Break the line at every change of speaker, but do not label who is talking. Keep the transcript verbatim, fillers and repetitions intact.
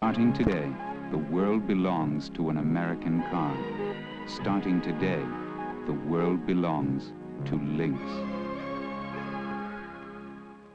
Starting today, the world belongs to an American car. Starting today, the world belongs to Lynx.